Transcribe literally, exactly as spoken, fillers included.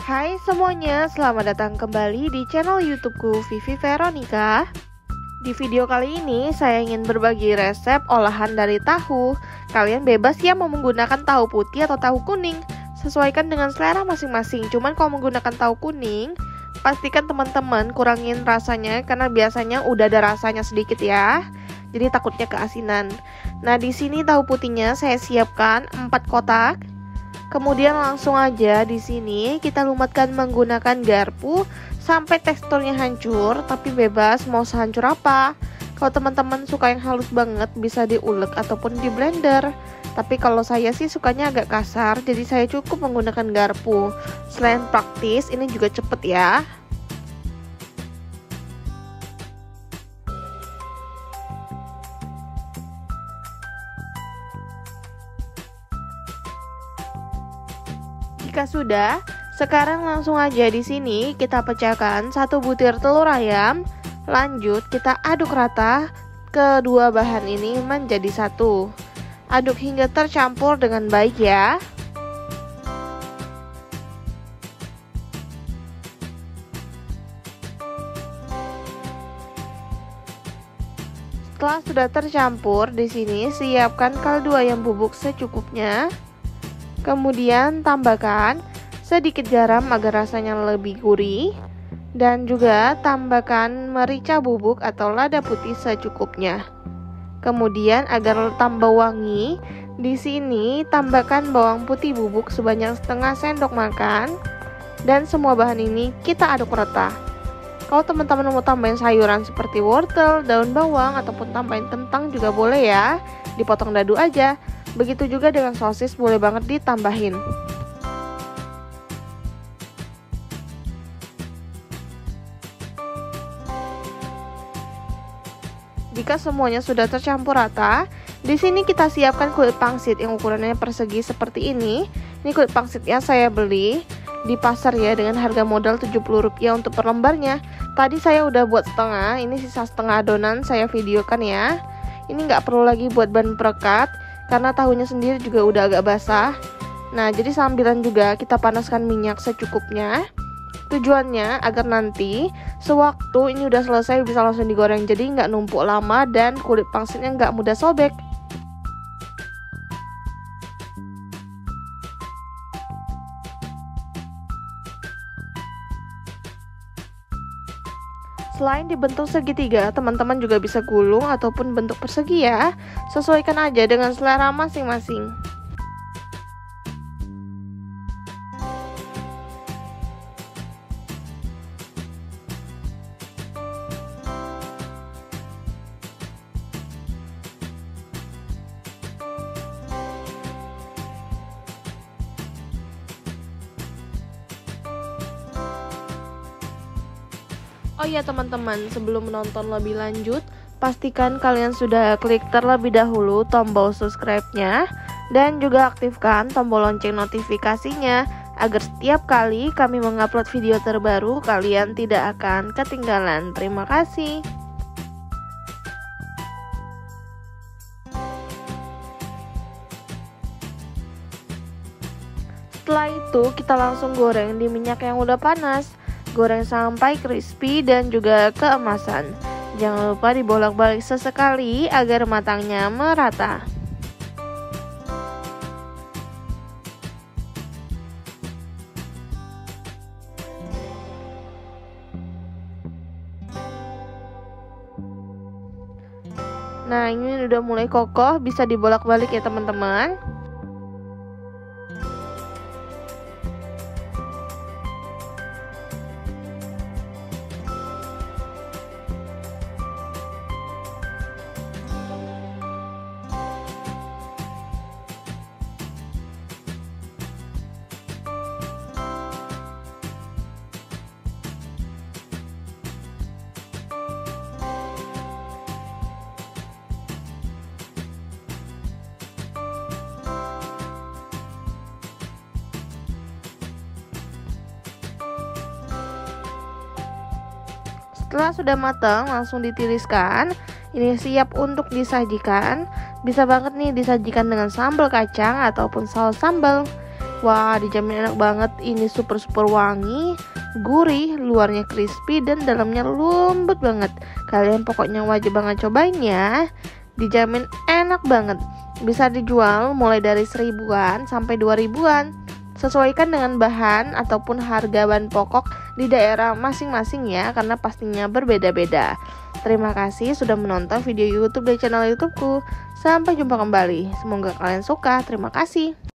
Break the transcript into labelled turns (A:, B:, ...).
A: Hai semuanya, selamat datang kembali di channel YouTubeku Vivi Veronica. Di video kali ini saya ingin berbagi resep olahan dari tahu. Kalian bebas ya mau menggunakan tahu putih atau tahu kuning, sesuaikan dengan selera masing-masing. Cuman kalau menggunakan tahu kuning, pastikan teman-teman kurangin rasanya karena biasanya udah ada rasanya sedikit ya. Jadi takutnya keasinan. Nah, di sini tahu putihnya saya siapkan empat kotak. Kemudian langsung aja di sini kita lumatkan menggunakan garpu sampai teksturnya hancur, tapi bebas mau sehancur apa. Kalau teman-teman suka yang halus banget bisa diulek ataupun di blender. Tapi kalau saya sih sukanya agak kasar, jadi saya cukup menggunakan garpu. Selain praktis, ini juga cepet ya. Jika sudah, sekarang langsung aja di sini kita pecahkan satu butir telur ayam. Lanjut kita aduk rata kedua bahan ini menjadi satu. Aduk hingga tercampur dengan baik ya. Setelah sudah tercampur, di sini siapkan kaldu ayam bubuk secukupnya. Kemudian tambahkan sedikit garam agar rasanya lebih gurih, dan juga tambahkan merica bubuk atau lada putih secukupnya. Kemudian agar tambah wangi, di sini tambahkan bawang putih bubuk sebanyak setengah sendok makan, dan semua bahan ini kita aduk rata. Kalau teman-teman mau tambahin sayuran seperti wortel, daun bawang, ataupun tambahin kentang juga boleh ya, dipotong dadu aja. Begitu juga dengan sosis, boleh banget ditambahin. Jika semuanya sudah tercampur rata, di sini kita siapkan kulit pangsit yang ukurannya persegi seperti ini. Ini kulit pangsitnya saya beli di pasar ya dengan harga modal tujuh puluh rupiah untuk per lembarnya. Tadi saya udah buat setengah, ini sisa setengah adonan saya videokan ya. Ini nggak perlu lagi buat bahan perekat karena tahunya sendiri juga udah agak basah. Nah, jadi sambilan juga kita panaskan minyak secukupnya. Tujuannya agar nanti sewaktu ini udah selesai bisa langsung digoreng, jadi nggak numpuk lama dan kulit pangsitnya nggak mudah sobek. Selain dibentuk segitiga, teman-teman juga bisa gulung ataupun bentuk persegi ya. Sesuaikan aja dengan selera masing-masing. Oh iya teman-teman, sebelum menonton lebih lanjut, pastikan kalian sudah klik terlebih dahulu tombol subscribe-nya dan juga aktifkan tombol lonceng notifikasinya agar setiap kali kami mengupload video terbaru kalian tidak akan ketinggalan. Terima kasih. Setelah itu kita langsung goreng di minyak yang udah panas. Goreng sampai crispy dan juga keemasan. Jangan lupa dibolak-balik sesekali agar matangnya merata. Nah, ini udah mulai kokoh, bisa dibolak-balik ya teman-teman. Setelah sudah matang, langsung ditiriskan. Ini siap untuk disajikan. Bisa banget nih disajikan dengan sambal kacang ataupun saus sambal. Wah, dijamin enak banget. Ini super super wangi, gurih, luarnya crispy dan dalamnya lembut banget. Kalian pokoknya wajib banget cobain ya. Dijamin enak banget. Bisa dijual mulai dari seribuan sampai dua ribuan. Sesuaikan dengan bahan ataupun harga bahan pokok di daerah masing-masing ya, karena pastinya berbeda-beda. Terima kasih sudah menonton video YouTube dari channel YouTubeku. Sampai jumpa kembali. Semoga kalian suka. Terima kasih.